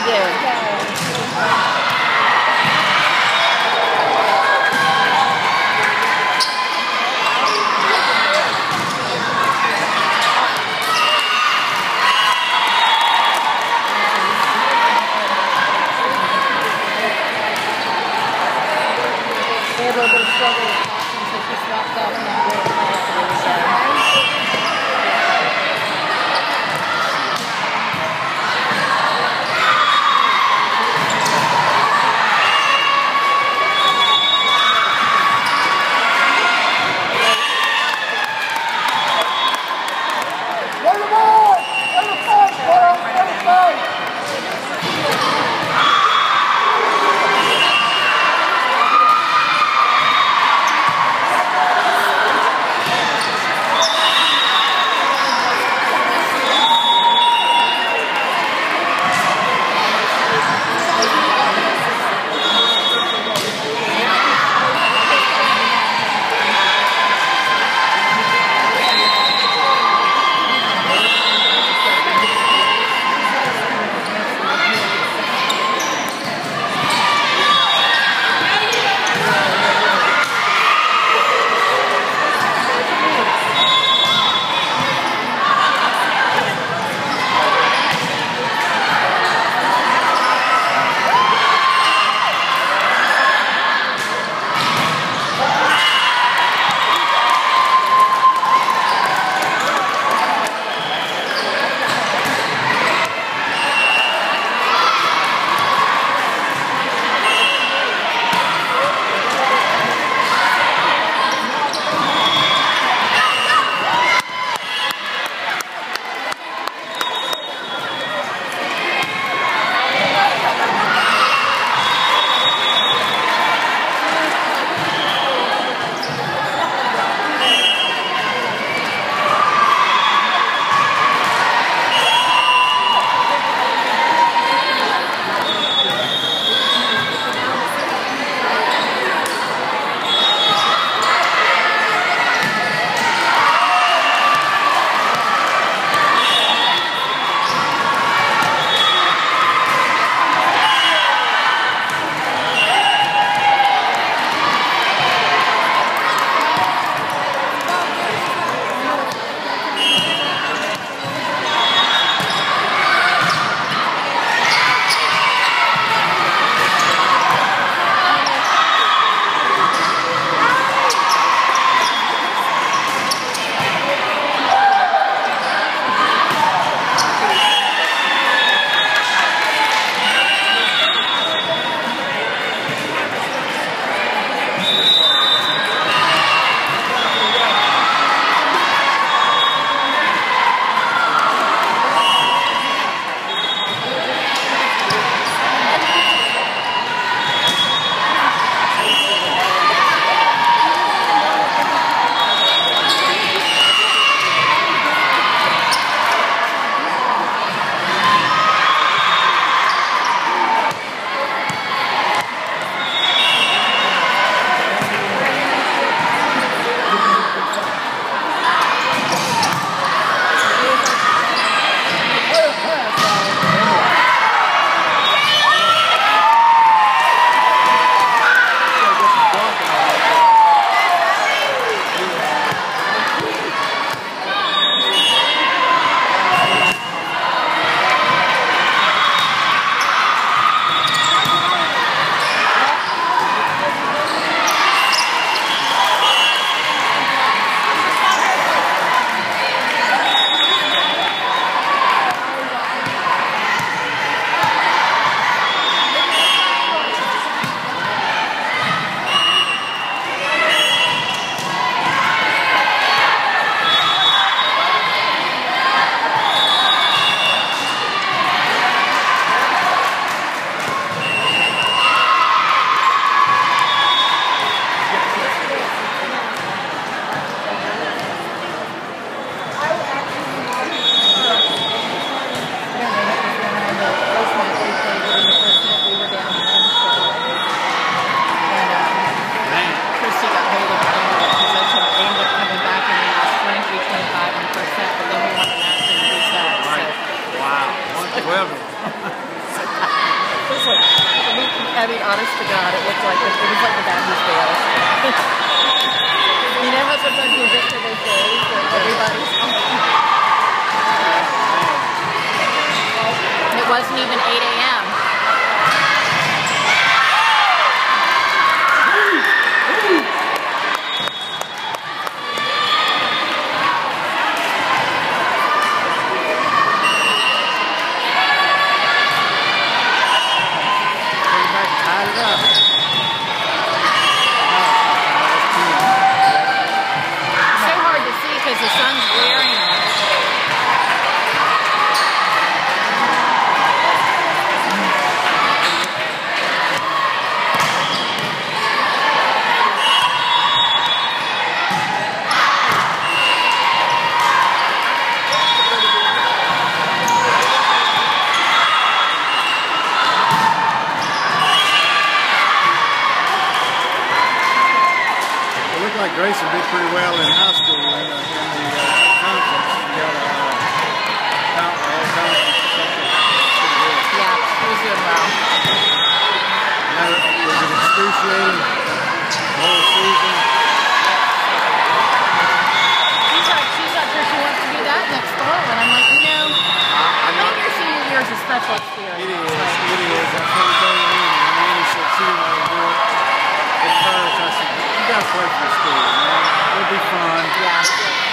they do. They had a little bit of struggle with caution, so she swapped out and not really I mean, honest to God, it looked like it was like the Baptist Bears. You know how sometimes you picture their face and everybody's it wasn't even 8 a.m. The sun's glaring on it. It looked like Grayson did pretty well in high school. Yeah, he was doing well. Was it excruciating the whole season? She's not sure she wants to do that next fall, and I'm like, you know, I think your senior year is a special experience. It is. That's what he told me. And Annie said she didn't want to do it at first. I said, you got to play for the school, man. It'll be fun. Yeah.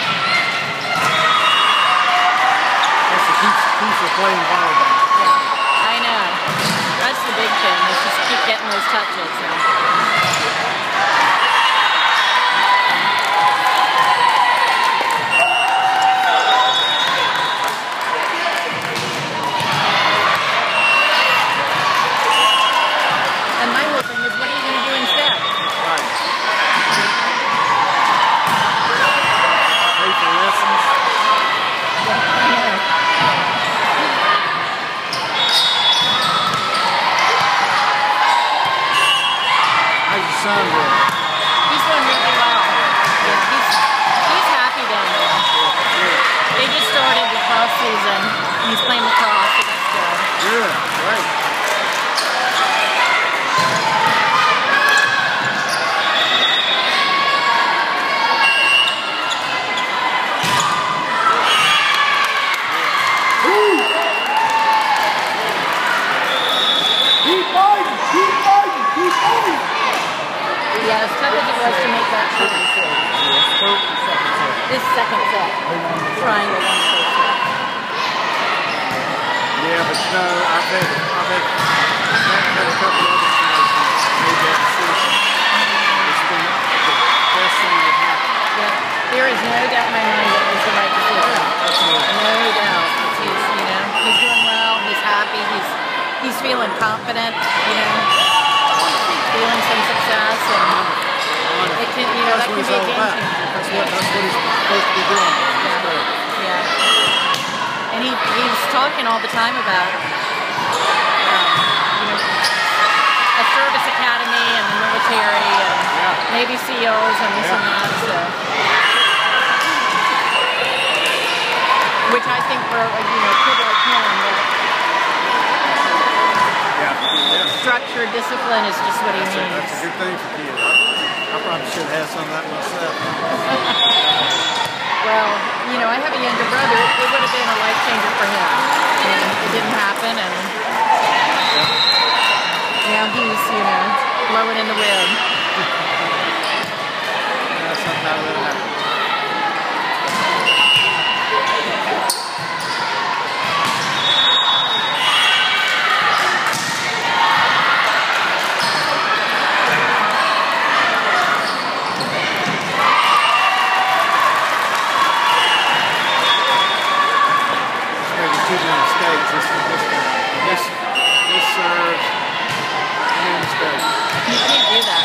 Keeps her playing volleyball. Yeah, I know. That's the big thing, is just keep getting those touches. And my whole thing is, what are you going to do instead? Right. Pay for lessons. Yeah, I know. Son doing? He's doing really well. Yeah, he's happy down there. They just started lacrosse season. He's playing lacrosse, so that's good. Good, great. Yeah, as tough as it was to make that shot. This second set. Triangle one first set. Yeah, but no, I've had a couple other players that made that decision. It's been the best thing that happened. Yeah, there is no doubt in my mind that it was the right decision. Absolutely. No doubt. He's, you know, he's doing well. He's happy. He's feeling confident. You know. Feeling some success, and it can, you know, that can be a game changer. That's what he's supposed to be doing. Yeah. And he's talking all the time about, you know, a service academy and the military and Navy SEALs and this and that. So, which I think for a kid like him, structure, discipline is just what he needs. That's a good thing for kids. I probably should have some of that myself. Well, you know, I have a younger brother. It would have been a life changer for him. And it didn't happen, and now he's, you know, blowing in the wind. Sometimes that happens. This serves and mistake. You can't do that.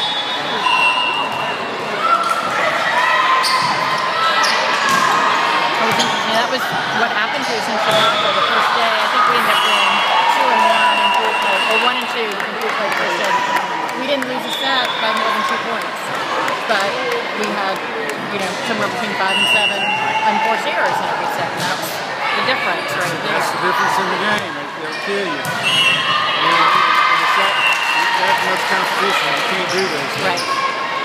I was thinking, that was what happened to us in Chicago the first day. I think we ended up going 2-1 in pool play, or 1-2 in pool play first day. We didn't lose a set by more than 2 points, but we had, you know, somewhere between 5 and 7 unforced errors in every set, and that's the difference right there. That's the difference in the game. They'll kill you. And the that much competition. You can't do those things. Right.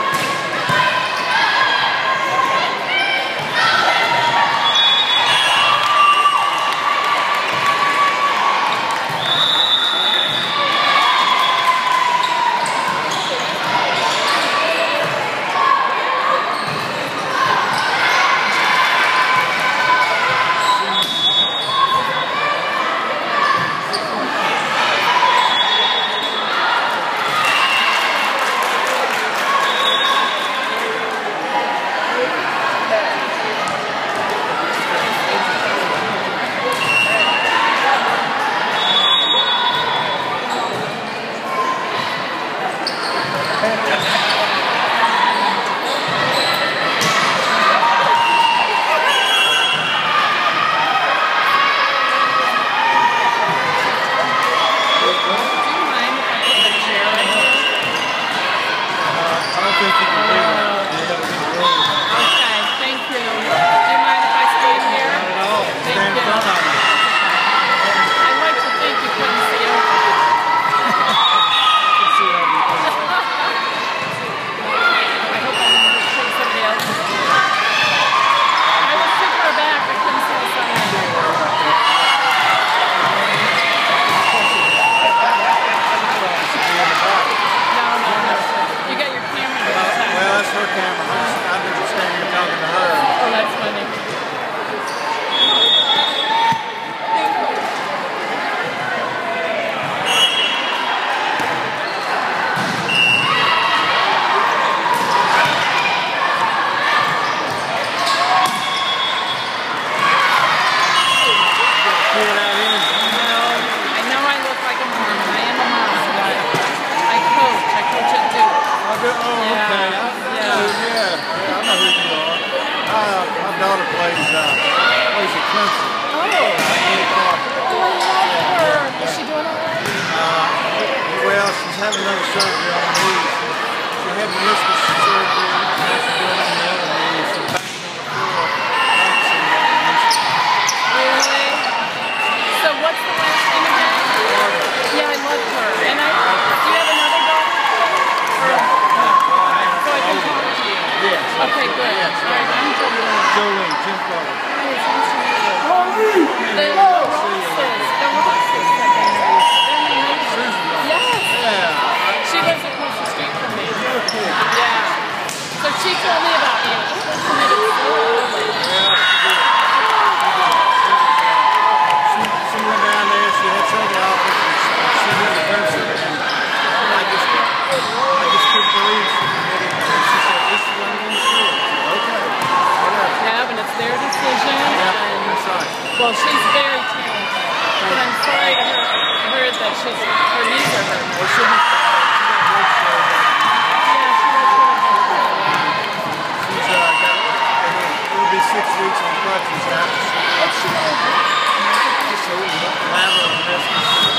Having another surgery on the knee. She had meniscus surgery, and she's doing on the other knee. She's banging on the floor, practicing that meniscus. Really? So what's the last name again? Barbara. Yeah, I love her. And do you have another daughter? Yeah. So I can talk to you? Yes. Okay, good. Yes. All right, I'm Jolene. Jolene, Jim Carter. Hi, it's nice to meet you. The Rosses. The Rosses. She lives across the street from me. Yeah. So she told me about you. She went down there, she had several offers, and she went to person, and I just couldn't believe she committed, and she said, this is what I'm going to do. Okay, whatever. Yeah, but it's their decision. Yeah, and, that's right. Well, she's very talented. But I'm sorry to hear that her knees are hurting. Well, she'll be fine. It'll be 6 weeks on crutches after she lateral meniscus.